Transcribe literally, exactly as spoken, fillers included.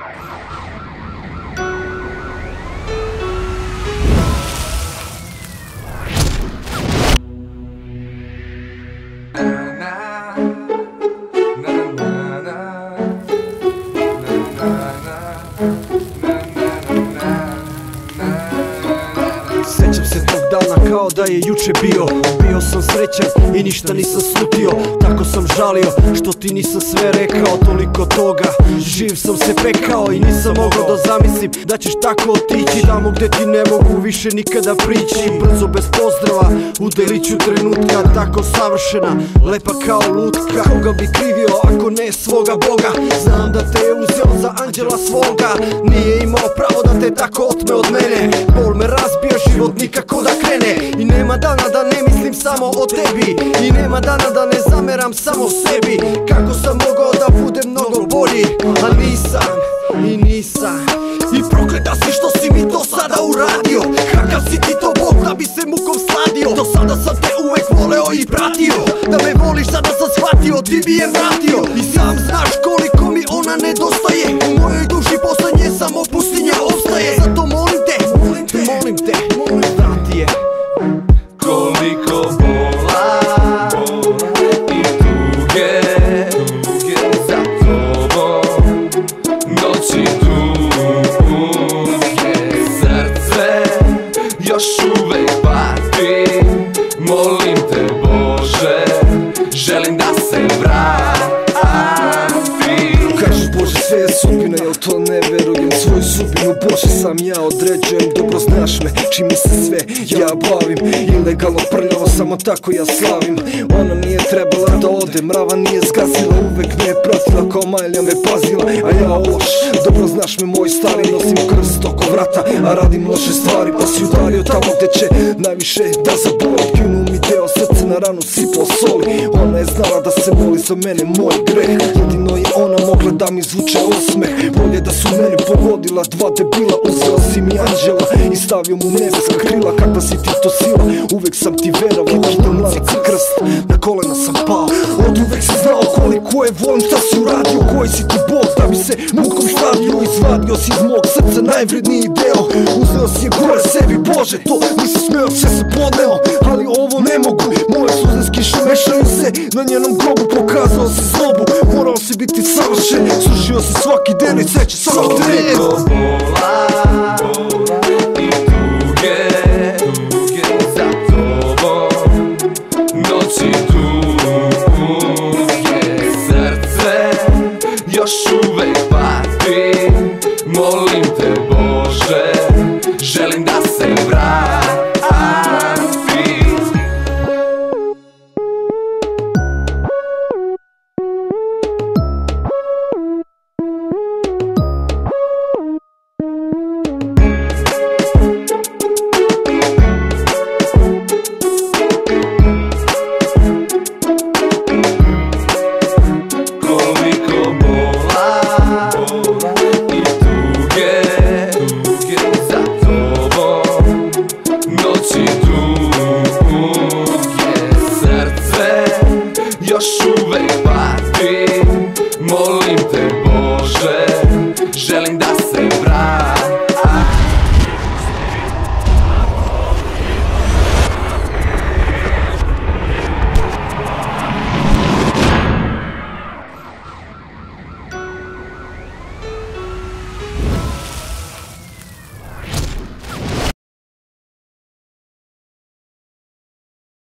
Sjećam se tog dana kao da je juče bio. Bio sam srećan i ništa nisam slutio. Tako sam žalio što ti nisam sve rekao. Toliko toga, živ sam se pekao i nisam mogao da zamislim da ćeš tako otići tamo gde ti ne mogu više nikada prići. Brzo bez pozdrava u deliću trenutka, tako savršena, lepa kao lutka. Koga bi krivio ako ne svoga Boga? Znam da te je uzeo za anđela svoga. Nije imao pravo da te tako otme od mene. Bol me razbio, život nikako da krene. I nema dana da ne mislim samo o tebi. I nema dana da ne zameram samo sebi. Kako sam mogao da budem mnogo bolji, a nisam i nisam. I prokleta si što si mi to sada uradio. Kakav si ti to Bog da bi se mukom sladio. Do sada sam te uvek voleo i pratio. Da me voliš sada sam shvatio, ti bi je vratio. I sam znaš koliko mi ona nedostaje. U mojoj duši posle nje samo pustinja ostaje. Zato molim te, molim te, molim te, vrati je. Koliko bola i tuge za tobom, noći duge, srce još uvek pati. Molim te Bože, želim da se vrati. Kažu Bože sve je sudbina, jel to ne verujem? Svoju sudbinu Bože sam ja određujem. Dobro znaš me, čim mi se sve ja bavim. Ilegalno prljavo, samo tako ja slavim. Ona nije trebala da ode, mrava nije zgazila. Uvek me je pratila, kao majlja me pazila. A ja loš, dobro znaš me moj stari. Nosim krst oko vrata, a radim loše stvari. Pa si udario tamo gde će najviše da zaboli. Kinu mi deo srce, na ranu sipao soli. Ona je znala da se moli za mene, moj greh. Jedino je ona mogla da mi zvuče osmeh. Bolje da su meni pogodila dva debila. Uzela si mi anđela i stavio mu nebeska krila. Kakva si ti to sila, uvek sam ti verovao. Kidam lanac i krst, na kolena sam pao. Od uvek si znao koliko je volim šta si uradio. Koji si ti Bog da bi se mukom štadio. Izvadio si iz mog srca najvredniji deo. Uzeo si je gore sebi, Bože, to nisi smeo, sve se podneo. Ali ovo ne mogu, moje suze s kišom mešaju se. Na njenom grobu pokazao si zlobu. Morao si biti savršen, slušio si svaki den i seće svaki den. Koliko bola i tuge za tobom, noći duge, srce još uvek pati. Molim te Bože, želim da se vrati. Još uvek pati, molim te Bože,